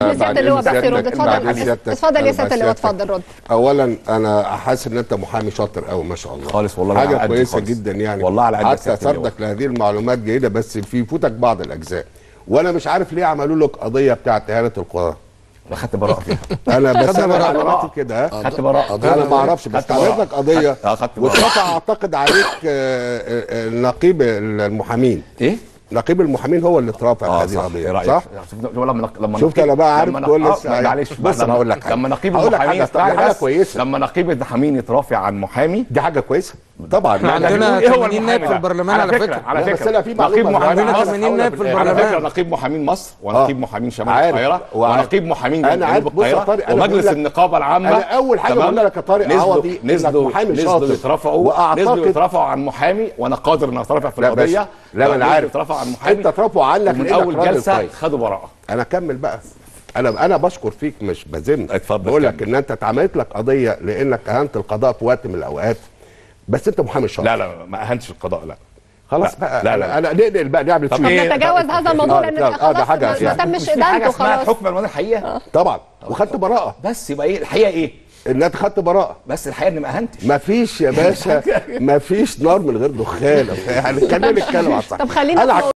سياده اللواء بس يرد. اتفضل يا سياده اللواء، اتفضل رد. اولا انا حاسس ان انت محامي شاطر قوي ما شاء الله خالص والله، حاجه كويسه جدا يعني والله على قد حتى سردك لهذه المعلومات جيده، بس في فوتك بعض الاجزاء. وانا مش عارف ليه عملوا لك قضيه بتاعت اهانه القرى. اخدت براءه فيها. انا بس انا معلوماتي كده خدت براءه. انا ما اعرفش، بس عملت لك قضيه واترفع اعتقد عليك نقيب المحامين. ايه؟ نقيب المحامين هو اللي اترافع هذه القضيه، صح؟ لما شفت انا بقى عارف تقول لي معلش بص انا هقول لك لما نقيب المحامين حاجه كويسه، لما نقيب المحامين يترافع عن محامي دي حاجه كويسه طبعا. عندنا 80 نائب في البرلمان على فكره. على فكره بس انا في نقيب محامين عندنا 80 نائب في البرلمان. على فكره نقيب محامين مصر ونقيب محامين شمال القاهره ونقيب محامين جنوب القاهره ومجلس النقابه العامه. انا اول حاجه بقول لك يا طارق عوضي نزلوا يترافعوا عن محامي، وانا قادر ان اترافع في القضيه. لا انا عارف يترافع عن محامي، انت ترفعوا عنك من اول جلسه خدوا براءه. انا اكمل بقى. انا بشكر فيك مش بذم، بقول لك ان انت اتعملت لك قضيه لانك اهنت القضاء في وقت من الاوقات، بس انت محامي شاطر. لا ما اهنتش القضاء. لا خلاص بقى. لا انا نقل بقى نعمل طب نتجاوز هذا الموضوع لان خلاص ما تمش ادانته خلاص. حكم الوان الحقيقه طبعا وخدت براءه. بس يبقى ايه الحقيقه؟ ايه ان انت خدت براءه؟ بس الحقيقه اني ما اهنتش. مفيش يا باشا مفيش نار من غير دخان يعني. خلينا نتكلم على الصح. طب خلينا